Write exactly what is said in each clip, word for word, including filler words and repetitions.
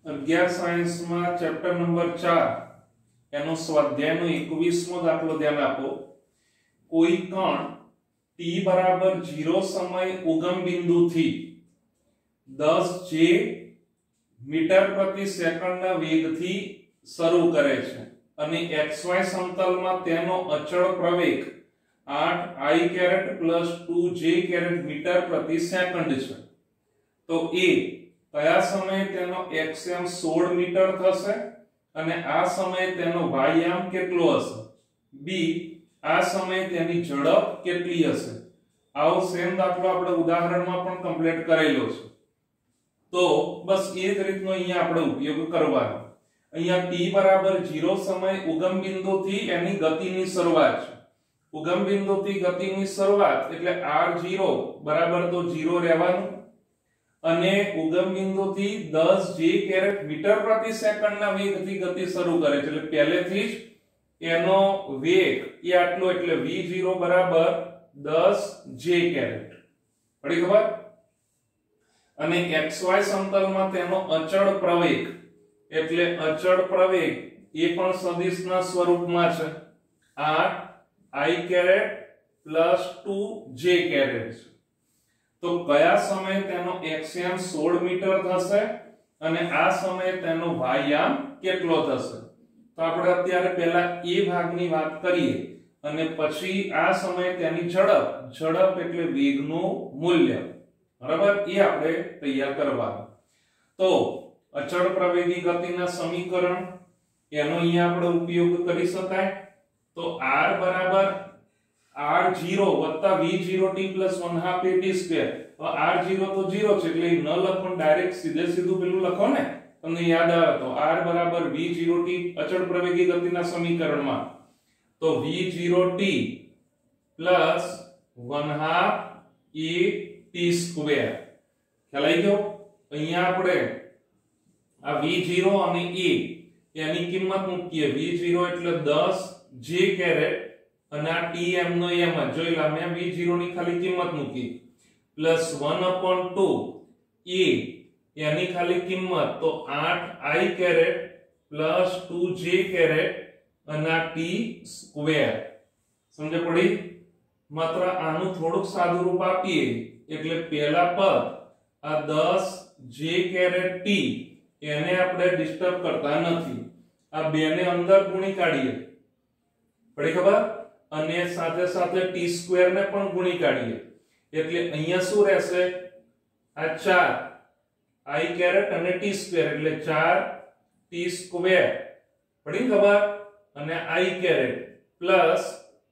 અગિયાર સાયન્સ માં chapter number ચાર એનો સ્વાધ્યાયનો એકવીસમો દાખલો ધ્યાન આપો। કોઈ કણ t બરાબર ઝીરો સમય ઉગમ બિંદુથી દસ જે મીટર પ્રતિ સેકન્ડના વેગથી શરૂ કરે છે અને xy સમતલમાં તેનો અચળ પ્રવેગ આઠ i કેરેટ પ્લસ ટુ જે કેરેટ મીટર પ્રતિ સેકન્ડ છે। તો a કયા સમયે તેનો x યામ સોળ મીટર થશે અને આ સમયે તેનો y યામ કેટલો હશે। b આ સમયે તેની ઝડપ કેટલી હશે। આવો સેમ દાખલો આપણે ઉદાહરણમાં પણ કમ્પ્લીટ કરેલો છે। તો બસ એ જ રીતનો અહીંયા આપણે ઉપયોગ કરવાનો। અહીંયા t બરાબર ઝીરો સમય ઉગમ બિંદુથી એની ગતિની શરૂઆત છે। ઉગમ બિંદુથી ગતિની શરૂઆત એટલે r ઝીરો બરાબર તો ઝીરો રહેવાનું અને ઉગમ બિંદુથી દસ જે કેરેટ મીટર પ્રતિ સેકન્ડના વેગથી ગતિ શરૂ કરે છે એટલે પહેલેથી જ એનો વેગ એ આટલો એટલે v ઝીરો બરાબર દસ જે કેરેટ પડી ખબર। અને xy સમતલમાં તેનો અચળ પ્રવેગ એટલે અચળ પ્રવેગ એ પણ સદિશના સ્વરૂપમાં છે આઠ i કેરેટ પ્લસ ટુ જે કેરેટ છે। તો કયા સમયે તેનો x યામ સોળ મીટર થશે અને આ સમયે તેનો y યામ કેટલો થશે। તો આપણે અત્યારે પહેલા એ ભાગની વાત કરીએ અને પછી આ સમયે તેની ઝડપ ઝડપ એટલે વેગનું મૂલ્ય બરાબર એ આપણે તૈયાર કરવાનું। તો અચળ પ્રવેગી ગતિના સમીકરણ એનો અહીંયા આપણે ઉપયોગ કરી શકાય। તો r બરાબર r ઝીરો વત્તા v zero t plus one half a t square. તો r ઝીરો તો ઝીરો છે એટલે ન લખો ડાયરેક્ટ સીધે સીધું પેલું લખો ને તમને યાદ આવે તો r બરાબર v ઝીરો t અચળ પ્રવેગી ગતિના સમીકરણમાં તો v zero t plus one half a t square ખ્યાલ આવી ગયો। અહીંયા આપણે આ v ઝીરો અને a એની કિંમત મૂકીએ। v ઝીરો એટલે દસ જે કેરેટ અને આ t m નો m જોઈ લા મેં v ઝીરો ની ખાલી કિંમત મૂકી plus one upon two a એની ખાલી કિંમત તો આઠ i કેરેટ પ્લસ ટુ જે કેરેટ અને આ t સ્ક્વેર સમજ પડી। માત્ર આનું થોડુંક સાદું રૂપ આપીએ એટલે પહેલા પદ આ દસ જે કેરેટ t એને આપણે ડિસ્ટર્બ કરતા નથી આ બે ને અંદર ગુણી કાઢીએ પડી ખબર અને સાથે સાથે t સ્ક્વેર ને પણ ગુણી કાઢીએ એટલે અહીંયા શું રહેશે આ ચાર i કેરેટ અને t સ્ક્વેર એટલે ચાર t સ્ક્વેર પડી ખબર અને i કેરેટ પ્લસ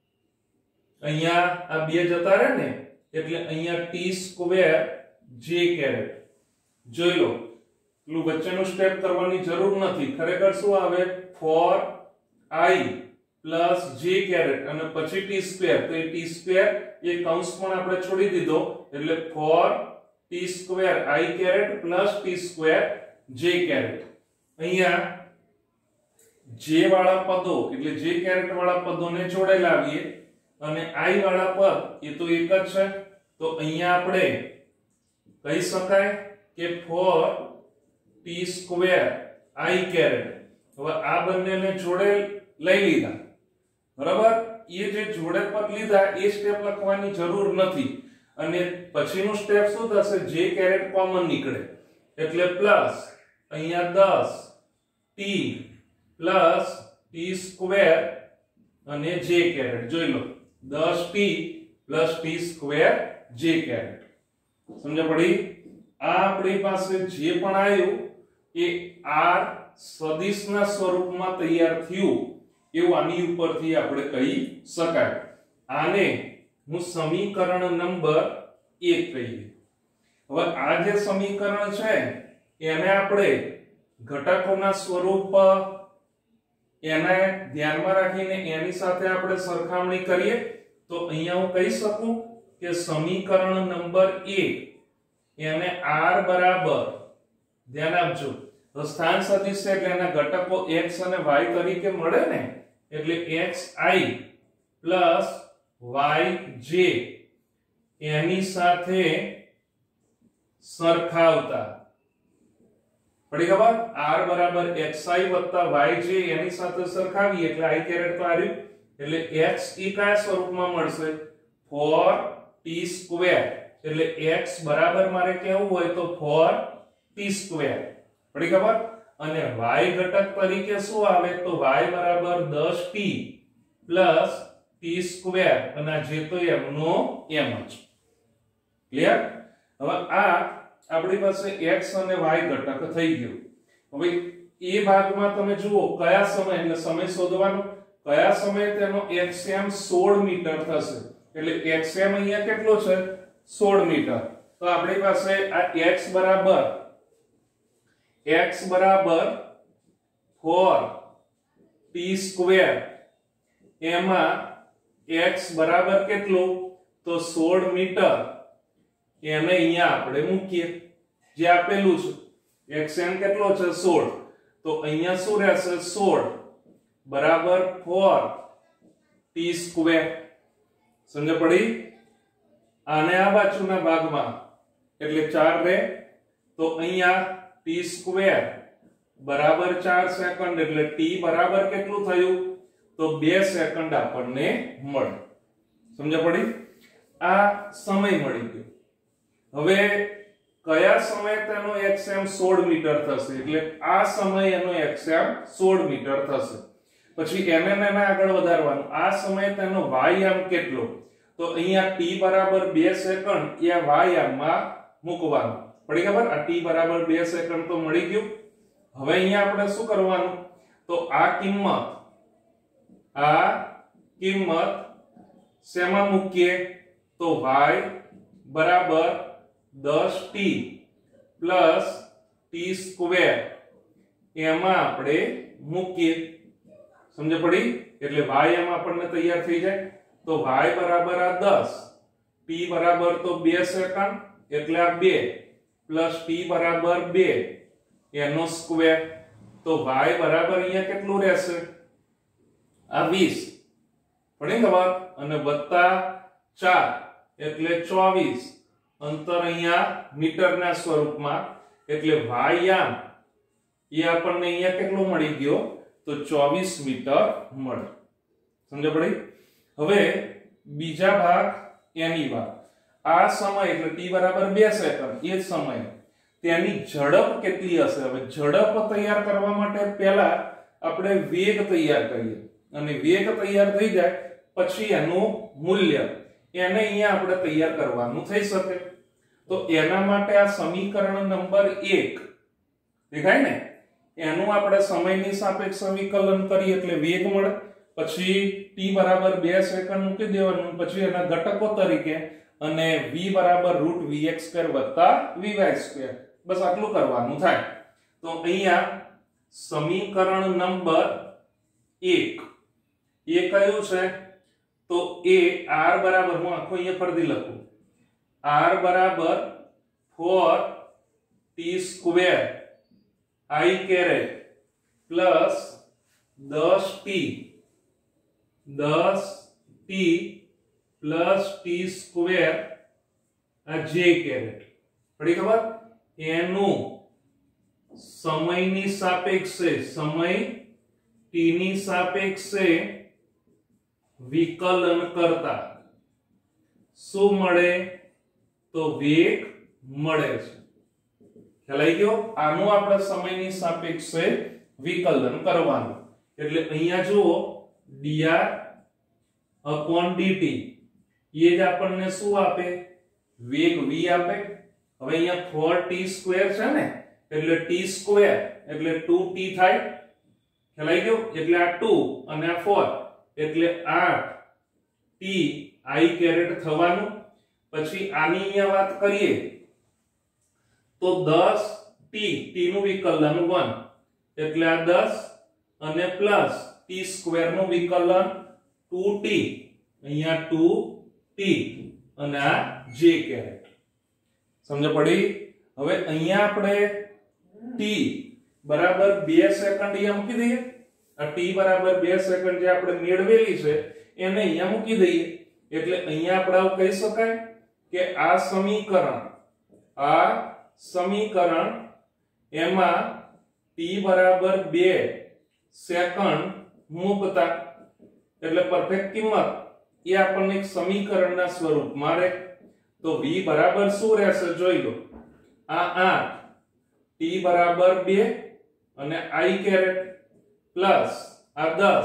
અહીંયા આ બે જતા રહે ને એટલે અહીંયા t સ્ક્વેર j કેરેટ જોઈ લો પેલું વચ્ચેનું સ્ટેપ કરવાની જરૂર નથી ખરેખર શું આવે four i plus j caret અને પછી t સ્ક્વેર તો એ t સ્ક્વેર એ કૌંસ પણ આપણે છોડી દીધો એટલે four t square i caret plus t square j caret. અહીંયા j વાળા પદો એટલે j કેરેટ વાળા પદોને જોડે લાવીએ અને i વાળા પદ એ તો એક જ છે તો અહીંયા આપણે કહી શકાય કે four t square i caret હવે આ બંનેને જોડે લઈ લીધા બરાબર એ જે જોડે પદ લીધા એ સ્ટેપ લખવાની જરૂર નથી અને પછીનું સ્ટેપ શું થશે j કેરેટ કોમન નીકળે એટલે પ્લસ અહીંયા દસ t પ્લસ t સ્ક્વેર અને j કેરેટ જોઈ લો દસ t plus t square j caret સમજ પડી। આ આપણી પાસે જે પણ આવ્યું એ r સદિશના સ્વરૂપમાં તૈયાર થયું એવું આની ઉપરથી આપણે કહી શકાય। આને હું સમીકરણ નંબર એક કહીએ। હવે આ જે સમીકરણ છે એને આપણે ઘટકોના સ્વરૂપ એને ધ્યાનમાં રાખીને એની સાથે આપણે સરખામણી કરીએ તો અહીંયા હું કહી શકું કે સમીકરણ નંબર એક એને r બરાબર ધ્યાન આપજો તો સ્થાન સદિશ છે એટલે એના ઘટકો x અને y તરીકે મળે ને એટલે xi પ્લસ yj એની સાથે સરખાવતા પડી ખબર r બરાબર xi વત્તા yj એની સાથે સરખાવીએ એટલે i કેરેટ તો આવ્યું એટલે x ઈ કયા સ્વરૂપમાં મળશે four t સ્ક્વેર એટલે x બરાબર મારે કેવું હોય તો four t સ્ક્વેર પડી ખબર અને y ઘટક તરીકે શું આવે તો y બરાબર ten t plus t square અને જે તો એમનો એમ જ ક્લિયર હવે આ આપણી પાસે x અને y ઘટક થઈ ગયું હવે એ ભાગમાં તમે જુઓ કયા સમય એટલે સમય શોધવાનો કયા સમયે તેનો xm સોળ મીટર થશે એટલે xm અહીંયા કેટલો છે સોળ મીટર તો આપણી પાસે આ x બરાબર x બરાબર four t સ્ક્વેર એમાં x બરાબર કેટલું તો સોળ મીટર એને અહીંયા આપણે મૂકીએ જે આપેલું છે xm કેટલો છે સોળ તો અહીંયા શું રહેશે સોળ બરાબર four t સ્ક્વેર સમજ પડી આને આ બાજુના ભાગમાં એટલે ચાર રહે તો અહીંયા t સ્ક્વેર બરાબર ચાર સેકન્ડ એટલે t બરાબર કેટલું થયું તો બે સેકન્ડ આપણને મળે સમજ પડી આ સમય મળી ગયો હવે કયા સમયે તેનો xm સોળ મીટર થશે એટલે આ સમયે એનો xm સોળ મીટર થશે પછી એને ને આગળ વધારવાનું આ સમયે તેનો y આમ કેટલો તો અહીંયા t બરાબર બે સેકન્ડ એ y આમમાં મૂકવાનું પડી ખબર આ t બરાબર બે સેકન્ડ તો મળી ગયું હવે અહીંયા આપણે શું કરવાનું તો આ કિંમત આ કિંમત શેમાં મૂકીએ તો y બરાબર ten t plus t square એમાં આપણે મૂકીએ સમજ પડી એટલે y એમાં આપણને તૈયાર થઈ જાય તો y બરાબર આ દસ t બરાબર તો બે સેકન્ડ એટલે આ બે પ્લસ t બરાબર બે એનો સ્ક્વેર તો y બરાબર અહીંયા કેટલું રહેશે આ વીસ પડી ખબર અને વત્તા ચાર એટલે ચોવીસ અંતર અહીંયા મીટરના સ્વરૂપમાં એટલે y આમ એ આપણને અહીંયા કેટલું મળી ગયો તો ચોવીસ મીટર મળે સમજ પડી હવે બીજા ભાગ એની વાત આ સમય એટલે t બરાબર બે સેકન્ડ એ જ સમય તેની ઝડપ કેટલી હશે હવે ઝડપ તૈયાર કરવા માટે પહેલા આપણે વેગ તૈયાર કરીએ અને વેગ તૈયાર થઈ જાય પછી એનું મૂલ્ય એને અહીંયા આપણે તૈયાર કરવાનું થઈ શકે તો એના માટે આ સમીકરણ નંબર એક દેખાય ને એનું આપણે સમયની સાપેક્ષ વિકલન કરીએ એટલે વેગ મળે પછી t બરાબર બે સેકન્ડ મૂકી દેવાનું પછી એના ઘટકો તરીકે અને v બરાબર રૂટ vx સ્ક્વેર વત્તા vy સ્ક્વેર બસ આટલું કરવાનું થાય તો અહીંયા સમીકરણ નંબર એક એ કયું છે તો એ r બરાબર હું આખો અહીંયા ફરતી લખું r બરાબર four t square i caret plus ten t ten t plus t square આ j કેરેટ પડી ખબર એનું સમયની સાપેક્ષે સમય t ની સાપેક્ષે વિકલન કરતા શું મળે તો વેગ મળે છે ખ્યાલ આવી ગયો આનું આપણે સમયની સાપેક્ષે વિકલન કરવાનું એટલે અહીંયા જુઓ dr upon dt એ જ આપણને શું આપે વેગ v આપે હવે અહીંયા four t સ્ક્વેર છે ને એટલે t સ્ક્વેર એટલે two t થાય ખ્યાલ આવી ગયો એટલે આ two અને આ four એટલે આઠ t i કેરેટ થવાનું પછી આની અહીંયા વાત કરીએ તો ten t t નું વિકલન one એટલે આ દસ અને પ્લસ t સ્ક્વેર નું વિકલન two t અહીંયા two t અને આ j કેરેટ સમજ પડી હવે અહીંયા આપણે t બરાબર બે સેકન્ડ અહીંયા મૂકી દઈએ આ t બરાબર બે સેકન્ડ જે આપણે મેળવેલી છે એને અહીંયા મૂકી દઈએ એટલે અહીંયા આપણે આવું કહી શકાય કે આ સમીકરણ આ સમીકરણ એમાં ટી બરાબર બે સેકન્ડ મૂકતા એટલે પરફેક્ટ કિંમત એ આપણને એક સમીકરણના સ્વરૂપમાં રહે તો v બરાબર શું રહેશે જોઈ લો આ આઠ t બરાબર બે અને i કેરેટ પ્લસ આ દસ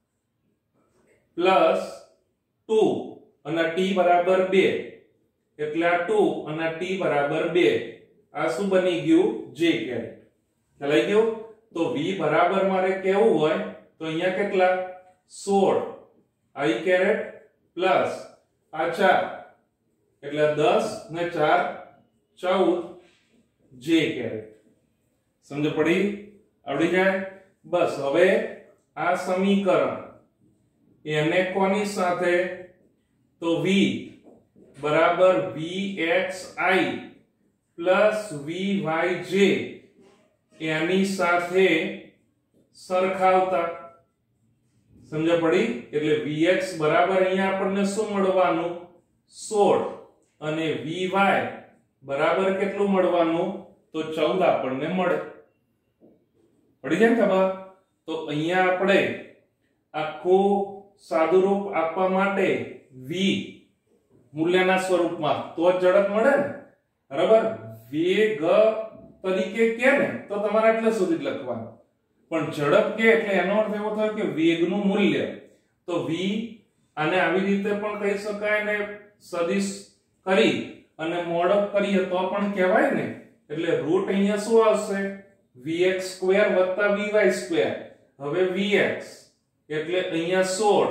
પ્લસ ટુ અને t બરાબર બે એટલે આ ટુ અને t બરાબર બે આ શું બની ગયું j કેરેટ ખ્યાલ આવી ગયો તો v બરાબર મારે કેવું હોય તો અહીંયા કેટલા સોળ i કેરેટ પ્લસ આ ચાર એટલે દસ ને ચાર ચૌદ j કેરેટ સમજ પડી આવડી જાય બસ હવે આ સમીકરણ એને કોની સાથે તો v બરાબર vxi પ્લસ vyj એની સાથે સરખાવતા સમજ પડી એટલે vx બરાબર અહીંયા આપણને શું મળવાનું સોળ અને vy બરાબર કેટલું મળવાનું તો ચૌદ આપણને મળે પડી જાય ને ખબર તો અહીંયા આપણે આખું સાદુરૂપ આપવા માટે v મૂલ્યના સ્વરૂપમાં તો જ ઝડપ મળે ને બરાબર વેગ તરીકે કે ને તો તમારે એટલે સુધી જ લખવાનું પણ ઝડપ કે એટલે એનો અર્થ એવો થયો કે વેગનું મૂલ્ય તો v આને આવી રીતે પણ કહી શકાય ને સદિશ કરી અને મોડ કરીએ તો પણ કહેવાય ને એટલે રૂટ અહીંયા શું આવશે vx સ્ક્વેર વત્તા vy સ્ક્વેર હવે vx એટલે અહીંયા સોળ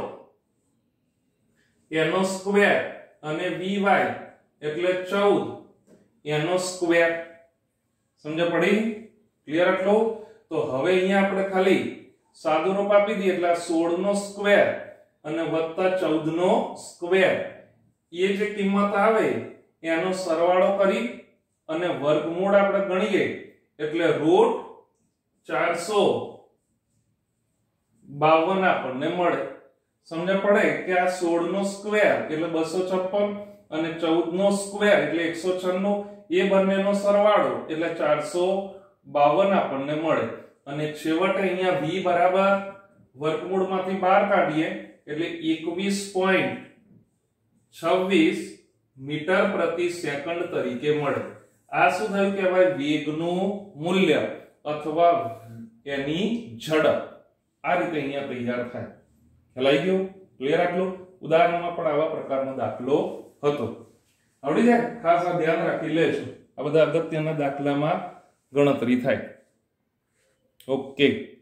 એનો સ્ક્વેર અને vy એટલે ચૌદ એનો સ્ક્વેર સમજ પડી ક્લિયર આટલું તો હવે અહીંયા આપણે ખાલી સાદુરૂપ આપી દઈએ એટલે સોળ નો સ્ક્વેર અને વત્તા ચૌદ નો સ્ક્વેર એ જે કિંમત આવે એનો સરવાળો કરી અને વર્ગમૂળ આપણે ગણીએ એટલે રૂટ ચારસો બાવન આપણને મળે સમજ પડે કે આ સોળ નો સ્ક્વેર એટલે બસો છપ્પન અને ચૌદ નો સ્ક્વેર એટલે એકસો છન્નું એ બંનેનો સરવાળો એટલે ચારસો બાવન આપણને મળે અને છેવટે અહીંયા v બરાબર વર્ગમૂળમાંથી બહાર કાઢીએ એટલે એકવીસ પોઈન્ટ છવ્વીસ મીટર પ્રતિ સેકન્ડ તરીકે મળે આ શું થયું કહેવાય વેગનું મૂલ્ય અથવા એની ઝડપ આ રીતે અહીંયા તૈયાર થાય ખ્યાલ આવી ગયો ક્લિયર આટલું ઉદાહરણમાં પણ આવા પ્રકારનો દાખલો હતો આવડી જાય ખાસ આ ધ્યાન રાખી લેજો આ બધા અગત્યના દાખલામાં ગણતરી થાય ઓકે